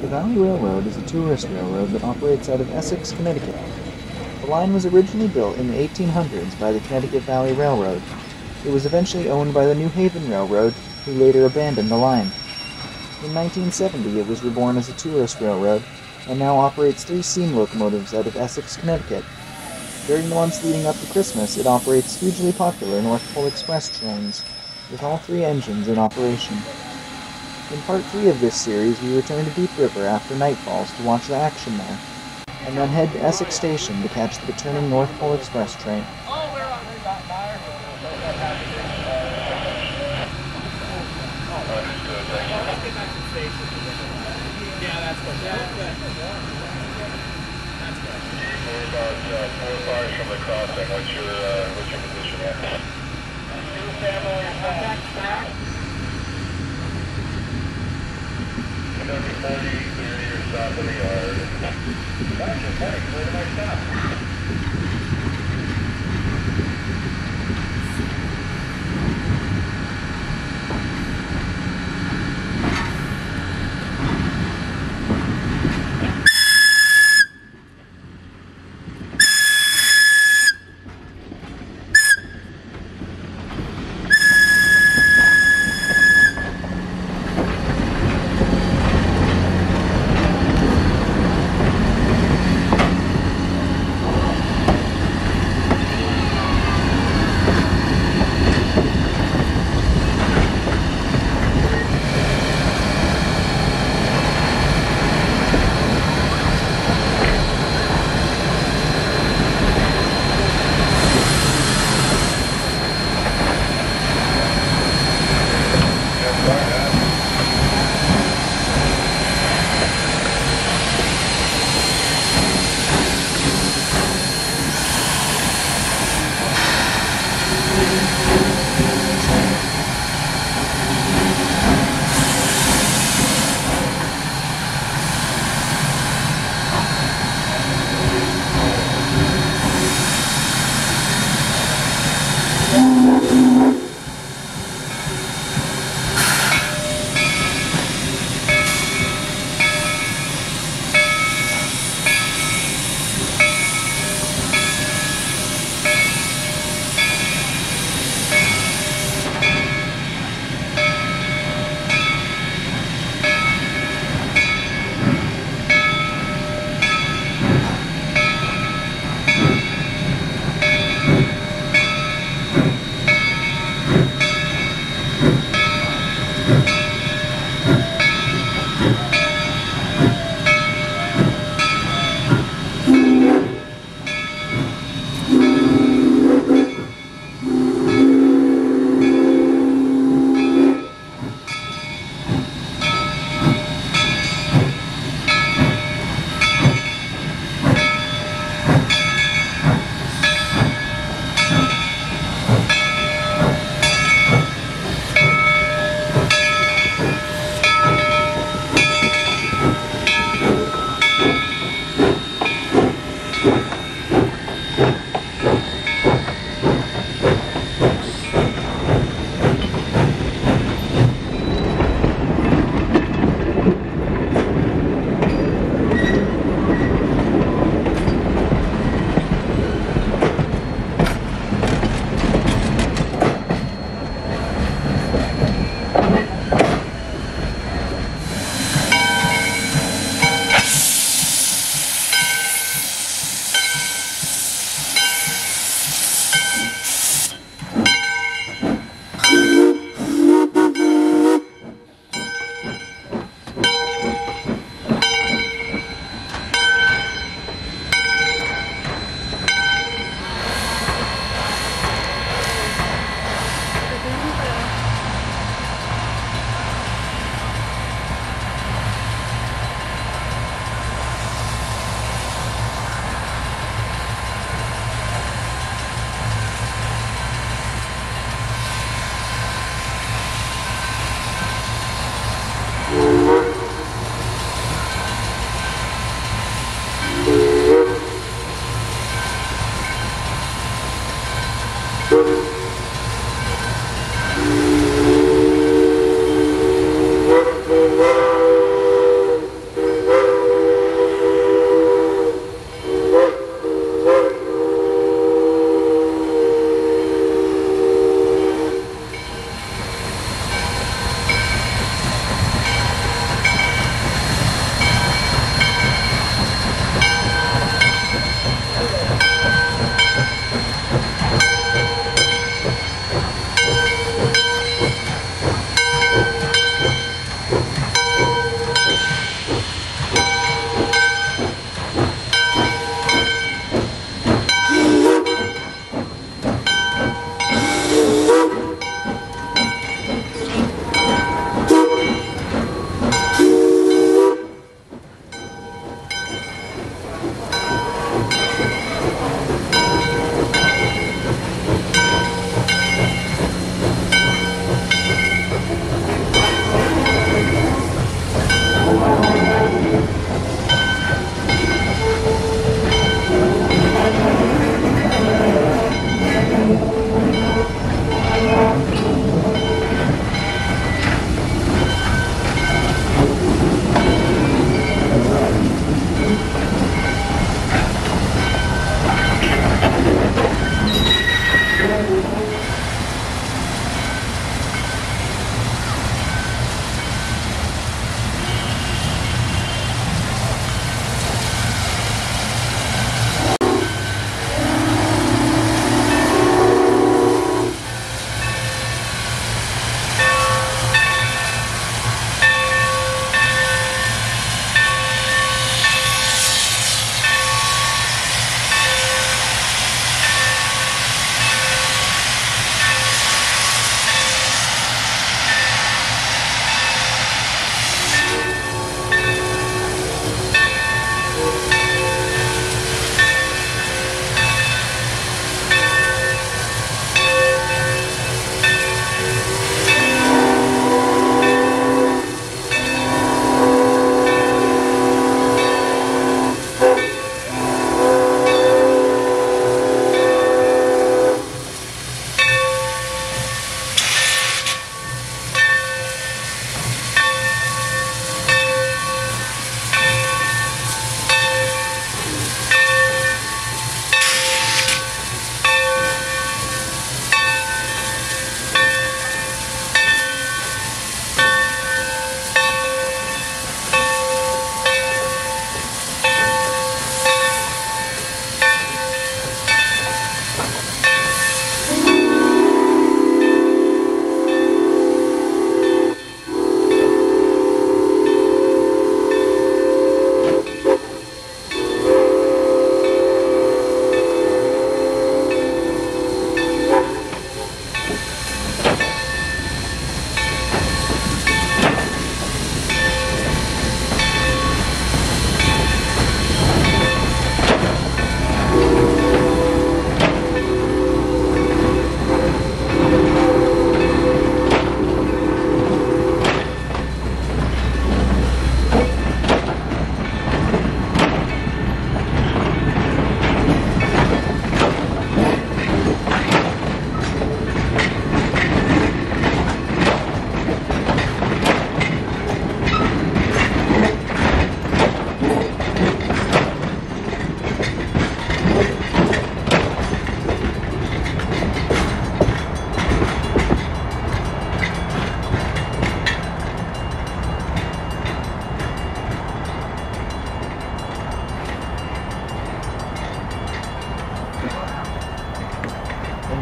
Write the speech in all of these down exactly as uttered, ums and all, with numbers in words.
The Valley Railroad is a tourist railroad that operates out of Essex, Connecticut. The line was originally built in the eighteen hundreds by the Connecticut Valley Railroad. It was eventually owned by the New Haven Railroad, who later abandoned the line. In nineteen seventy, it was reborn as a tourist railroad, and now operates three steam locomotives out of Essex, Connecticut. During the months leading up to Christmas, it operates hugely popular North Pole Express trains, with all three engines in operation. In part three of this series, we return to Deep River after night falls to watch the action there, and then head to Essex Station to catch the returning North Pole Express train. Yeah, that's good. Yeah, that's good. That's good. We're about uh, four cars from the crossing. What's your, uh, what's your position at? Two family back, back. Kentucky forty, clear to your stop in the yard. Gotcha, thanks. Where do I stop?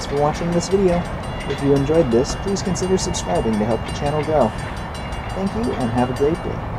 Thanks for watching this video. If you enjoyed this, please consider subscribing to help the channel grow. Thank you and have a great day.